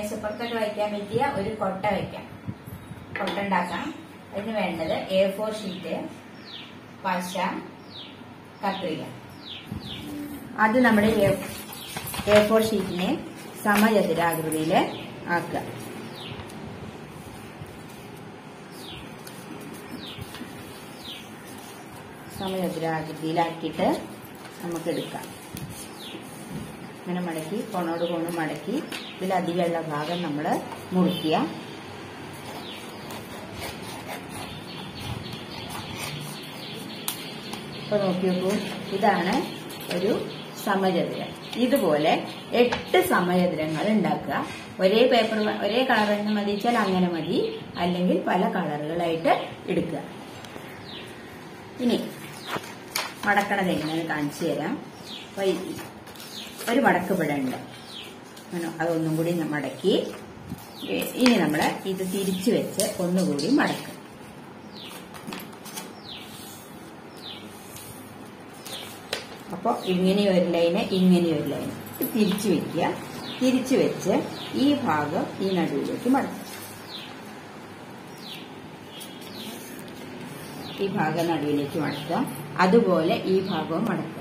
മേശപ്പുറത്തൊക്കെ വയ്ക്കാൻ പറ്റിയ ഒരു കൊട്ട വയ്ക്കാം. കൊട്ട ഉണ്ടാക്കാം. അതിന് വേണ്ടത് A4 ഷീറ്റ്, പശ, കത്രിക. അത് നമ്മുടെ A4 ഷീറ്റിനെ സമചതുരാകൃതിയിൽ ആക്കുക. സമചതുരാകൃതിയിലാക്കിയിട്ട് നമുക്ക് എടുക്കാം. ഇങ്ങനെ മടക്കി കോണോട് കോണ് മടക്കി ഇതിലധികമുള്ള ഭാഗം നമ്മൾ മുറിക്കുക. ഇപ്പൊ നോക്കി നോക്കൂ, ഇതാണ് ഒരു സമചതുരം. ഇതുപോലെ 8 സമചതുരങ്ങൾ ഉണ്ടാക്കുക. ഒരേ പേപ്പർ ഒരേ കളർ തന്നെ മതി വെച്ചാൽ അങ്ങനെ മതി, അല്ലെങ്കിൽ പല കളറുകളായിട്ട് എടുക്കുക. ഇനി മടക്കണത് എങ്ങനെയാണ് കാണിച്ചു തരാം. അപ്പൊ ഒരു മടക്ക് ഇവിടെ ഉണ്ട്, അതൊന്നും കൂടി മടക്കി ഇനി നമ്മൾ ഇത് തിരിച്ചു വെച്ച് ഒന്നുകൂടി മടക്കുക. അപ്പോൾ ഇങ്ങനെയൊരു ലൈന് ഇങ്ങനെയൊരു ലൈന് തിരിച്ചു വെക്കുക. തിരിച്ചു വെച്ച് ഈ ഭാഗം ഈ നടുവിലേക്ക് മടക്കുക. ഈ ഭാഗം നടുവിലേക്ക് മടക്കുക. അതുപോലെ ഈ ഭാഗവും മടക്കുക.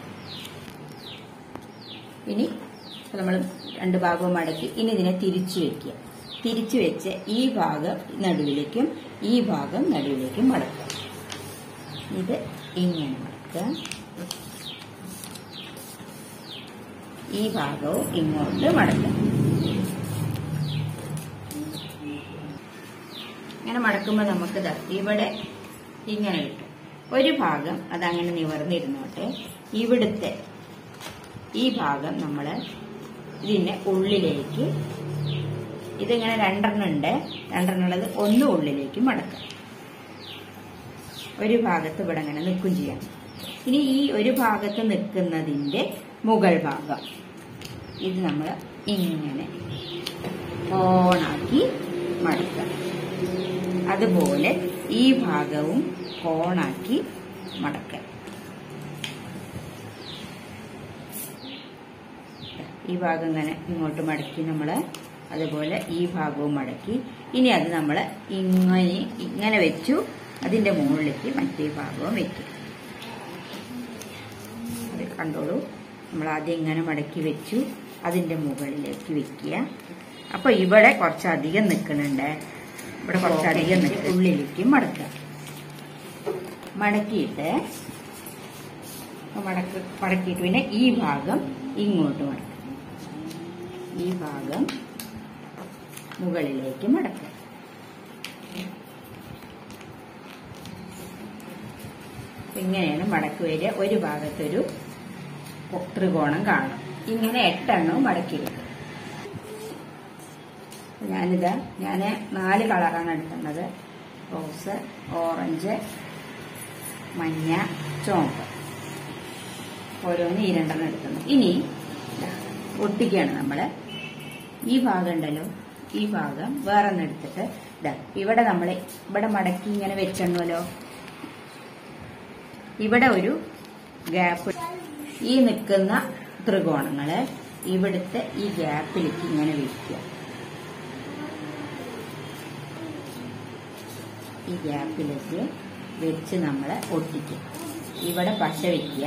ഇനി നമ്മൾ 2 ഭാഗവും മടക്കി ഇനി ഇതിനെ തിരിച്ചു വെക്കുക. തിരിച്ചു വെച്ച് ഈ ഭാഗം നടുവിലേക്കും ഈ ഭാഗം നടുവിലേക്കും മടക്കുക. ഇത് ഇങ്ങനെ മടക്കുക. ഈ ഭാഗവും ഇങ്ങോട്ട് മടക്കുക. ഇങ്ങനെ മടക്കുമ്പോൾ നമുക്ക് ഇവിടെ ഇങ്ങനെ കിട്ടും. ഒരു ഭാഗം അതങ്ങനെ നിവർന്നിരുന്നോട്ടെ. ഇവിടുത്തെ ഈ ഭാഗം നമ്മൾ ഇതിന്റെ ഉള്ളിലേക്ക്, ഇതിങ്ങനെ 2 ഉണ്ട്, 2 ഉള്ളത് ഒന്ന് ഉള്ളിലേക്ക് മടക്കാം. ഒരു ഭാഗത്ത് ഇവിടെ അങ്ങനെ നിൽക്കും ചെയ്യാം. ഇനി ഈ ഒരു ഭാഗത്ത് നിൽക്കുന്നതിന്റെ മുകൾ ഭാഗം ഇത് നമ്മൾ ഇങ്ങനെ കോണാക്കി മടക്കാം. അതുപോലെ ഈ ഭാഗവും കോണാക്കി മടക്കാം. ഈ ഭാഗം ഇങ്ങനെ ഇങ്ങോട്ട് മടക്കി നമ്മൾ അതുപോലെ ഈ ഭാഗവും മടക്കി ഇനി അത് നമ്മൾ ഇങ്ങനെ വെച്ചു. അതിന്റെ മുകളിലേക്ക് മറ്റേ ഭാഗവും വെക്കും. അത് കണ്ടോളൂ, നമ്മൾ ആദ്യം ഇങ്ങനെ മടക്കി വെച്ചു, അതിന്റെ മുകളിലേക്ക് വെക്കുക. അപ്പൊ ഇവിടെ കുറച്ചധികം നിൽക്കുന്നുണ്ട്, ഇവിടെ കുറച്ചധികം ഉള്ളിലേക്ക് മടക്കുക. മടക്കിയിട്ട് പിന്നെ ഈ ഭാഗം ഇങ്ങോട്ട് മടക്കുക. ഈ ഭാഗം മുകളിലേക്ക് മടക്കുക. ഇങ്ങനെയാണ് മടക്ക് വരിക. ഒരു ഭാഗത്തൊരു ത്രികോണം കാണും. ഇങ്ങനെ 8 എണ്ണവും മടക്കി വെക്കും. ഞാൻ 4 കളറാണ് എടുക്കുന്നത്. റോസ്, ഓറഞ്ച്, മഞ്ഞ, ചുവപ്പ്. ഓരോന്ന് 2 എണ്ണം എടുക്കുന്നത്. ഇനി ഒട്ടിക്കുകയാണ് നമ്മൾ. ഈ ഭാഗം ഉണ്ടല്ലോ, ഈ ഭാഗം വേറെ ഒന്ന് എടുത്തിട്ട് ഇവിടെ നമ്മൾ ഇവിടെ മടക്കി ഇങ്ങനെ വെച്ചെണ്ണല്ലോ. ഇവിടെ ഒരു ഗ്യാപ്പ്, ഈ നിൽക്കുന്ന ത്രികോണങ്ങള് ഇവിടുത്തെ ഈ ഗ്യാപ്പിലേക്ക് ഇങ്ങനെ വെക്കുക. ഈ ഗ്യാപ്പിലേക്ക് വെച്ച് നമ്മൾ ഒട്ടിക്കുക. ഇവിടെ പശ വെക്കുക.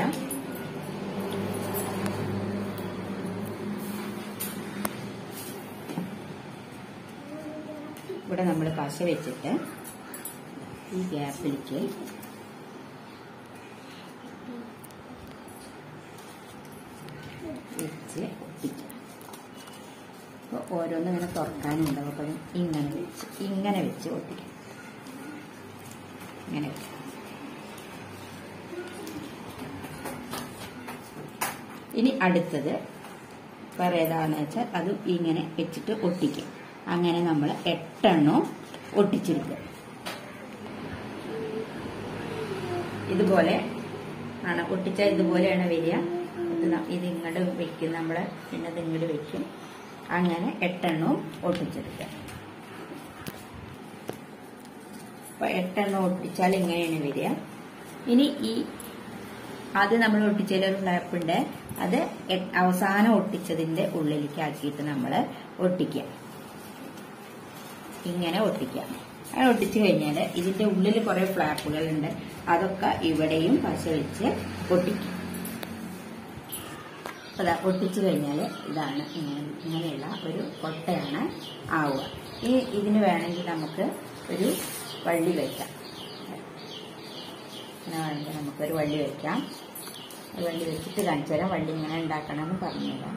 ഇവിടെ നമ്മൾ പശ വെച്ചിട്ട് ഈ ഗ്യാപ്പിലേക്ക് വെച്ച് ഒട്ടിക്കുക. അപ്പോൾ ഓരോന്നും ഇങ്ങനെ തുറക്കാനുണ്ടാവും. അപ്പം ഇങ്ങനെ വെച്ച് ഒട്ടിക്കുക. ഇങ്ങനെ വെച്ച് ഇനി അടുത്തത് വേറെ ഏതാണെന്ന് വെച്ചാൽ അത് ഇങ്ങനെ വെച്ചിട്ട് ഒട്ടിക്കുക. അങ്ങനെ നമ്മൾ 8 എണ്ണവും ഒട്ടിച്ചെടുക്കുക. ഇതുപോലെ ആണ് ഒട്ടിച്ചാൽ ഇതുപോലെയാണ് വരിക. ഇത് ഇങ്ങോട്ട് വെക്കും നമ്മൾ, പിന്നെ ഇത് ഇങ്ങോട്ട് വെക്കും. അങ്ങനെ 8 എണ്ണവും ഒട്ടിച്ചെടുക്കുക. അപ്പൊ 8 എണ്ണം ഒട്ടിച്ചാൽ ഇങ്ങനെയാണ് വരിക. ഇനി ആദ്യം നമ്മൾ ഒട്ടിച്ചതിലൊരു ഫ്ലാപ്പുണ്ട്, അത് അവസാനം ഒട്ടിച്ചതിന്റെ ഉള്ളിലേക്ക് ആക്കിയിട്ട് നമ്മൾ ഒട്ടിക്കുക. ഇങ്ങനെ ഒട്ടിക്കാം. അങ്ങനെ ഒട്ടിച്ചു കഴിഞ്ഞാൽ ഇതിന്റെ ഉള്ളിൽ കുറെ ഫ്ലാപ്പുകളുണ്ട്, അതൊക്കെ ഇവിടെയും പശ വെച്ച് ഒട്ടിക്കും. അതാ ഒട്ടിച്ചു കഴിഞ്ഞാൽ ഇതാണ് ഇങ്ങനെയുള്ള ഒരു കൊട്ടയാണ് ആവുക. ഇതിന് വേണമെങ്കിൽ നമുക്ക് ഒരു വള്ളി വയ്ക്കാം. അങ്ങനെ വേണമെങ്കിൽ നമുക്കൊരു വള്ളി വയ്ക്കാം. വള്ളി വെച്ചിട്ട് കാണിച്ചു തരാം. വള്ളി ഇങ്ങനെ ഉണ്ടാക്കണമെന്ന് പറഞ്ഞുതരാം.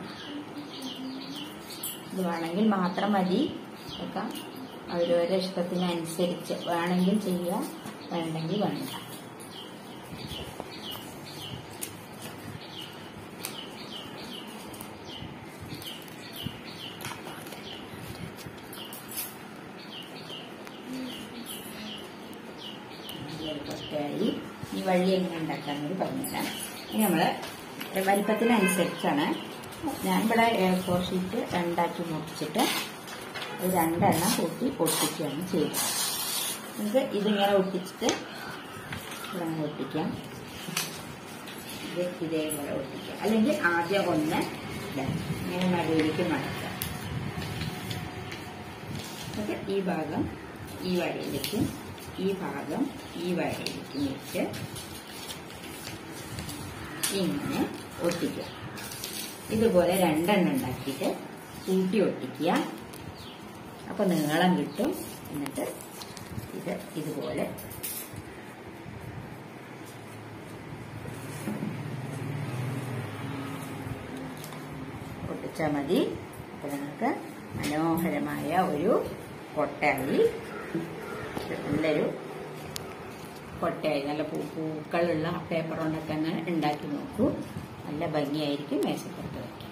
ഇത് വേണമെങ്കിൽ മാത്രം മതി വെക്കാം. അവരവരുടെ ഇഷ്ടത്തിനനുസരിച്ച് വേണമെങ്കിൽ ചെയ്യുക, വേണ്ടെങ്കിൽ വേണ്ട. കൊട്ടയായി. ഈ വള്ളി എങ്ങനെ ഉണ്ടാക്കാമെന്നത് പറഞ്ഞുതരാം. ഇനി നമ്മള് വലിപ്പത്തിനനുസരിച്ചാണ്. ഞാൻ ഇവിടെ A4 ഷീറ്റ് 2ആക്കി മുറിച്ചിട്ട് 2 എണ്ണം കൂട്ടി ഒട്ടിക്കുകയാണ് ചെയ്യുന്നത്. നമുക്ക് ഇതിങ്ങനെ ഒട്ടിച്ചിട്ട് ഇവിടെ ഒട്ടിക്കാം. ഇതേപോലെ ഒട്ടിക്കാം. അല്ലെങ്കിൽ ആദ്യം ഒന്ന് ഇങ്ങനെ നടുവിലേക്ക് മടക്കാം. എന്നിട്ട് ഈ ഭാഗം ഈ വരയിലേക്കും ഈ ഭാഗം ഈ വരയിലേക്കും വെച്ച് ഇങ്ങനെ ഒട്ടിക്കുക. ഇതുപോലെ 2 എണ്ണം ഉണ്ടാക്കിയിട്ട് കൂട്ടി ഒട്ടിക്കുക. അപ്പൊ നീളം കിട്ടും. എന്നിട്ട് ഇത് ഇതുപോലെ ഒട്ടിച്ചാൽ മതി. അപ്പൊ നിങ്ങൾക്ക് മനോഹരമായ ഒരു കൊട്ടയായി, നല്ലൊരു കൊട്ടയായി. നല്ല പൂക്കളുള്ള പേപ്പർ കൊണ്ടൊക്കെ അങ്ങനെ ഉണ്ടാക്കി നോക്കൂ. നല്ല ഭംഗിയായിരിക്കും മേശപ്പുറത്ത് വയ്ക്കും.